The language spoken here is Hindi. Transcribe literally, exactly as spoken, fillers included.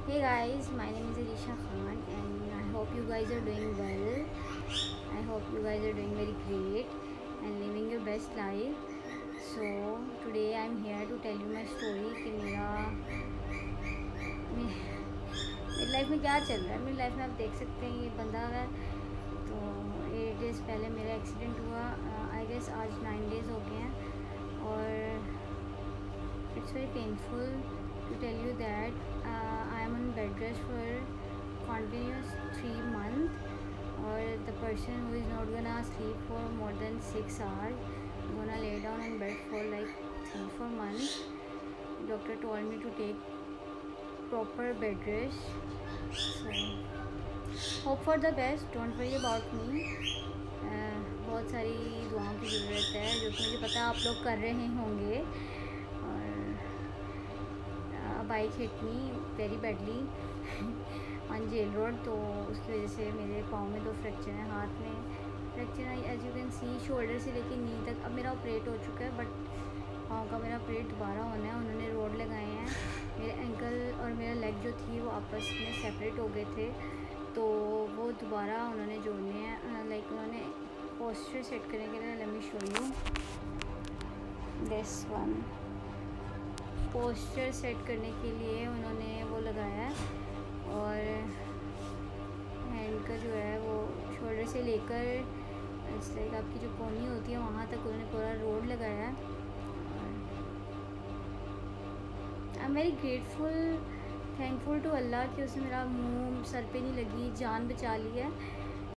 Hey guys, my name is Arisha Khan and I hope you guys are doing well. I hope you guys are doing very great and living your best life. So today I'm here to tell you my story कि मेरा मे, मेरी लाइफ में क्या चल रहा है। मेरी लाइफ में आप देख सकते हैं ये बंदा है। तो एट डेज़ पहले मेरा एक्सीडेंट हुआ। आई गेस आज नाइन डेज़ हो गए हैं और it's very painful to tell you that uh, I am on bed rest for continuous three months or the person who is not gonna sleep for more than six hours gonna lay down on bed for like three four months. Doctor told me to take proper bed rest, so hope for the best, don't worry about me. uh, बहुत सारी दुआओं की ज़रूरत है जो कि मुझे पता है आप लोग कर रहे होंगे। Bike hit me very badly on jail road, तो उसकी वजह से मेरे पाँव में दो फ्रैक्चर हैं, हाथ में फ्रैक्चर है as you can see, shoulder से लेके नी तक। अब मेरा ऑपरेट हो चुका है बट पाँव का मेरा ऑपरेट दोबारा होना है। उन्होंने रोड लगाए हैं। मेरे एंकल और मेरा लेग जो थी वो आपस में सेपरेट हो गए थे, तो वो दोबारा उन्होंने जोड़ने हैं। लाइक उन्होंने पोस्चर सेट करने के लिए, let me show you this one. Posture set करने के लिए उन्होंने वो लगाया है और हैंड का जो है वो शोल्डर से लेकर इस लाइक आपकी जो कोहनी होती है वहाँ तक उन्होंने पूरा रोड लगाया है। I am very grateful, thankful to Allah कि उसने मेरा मुंह सर पे नहीं लगी, जान बचा ली है।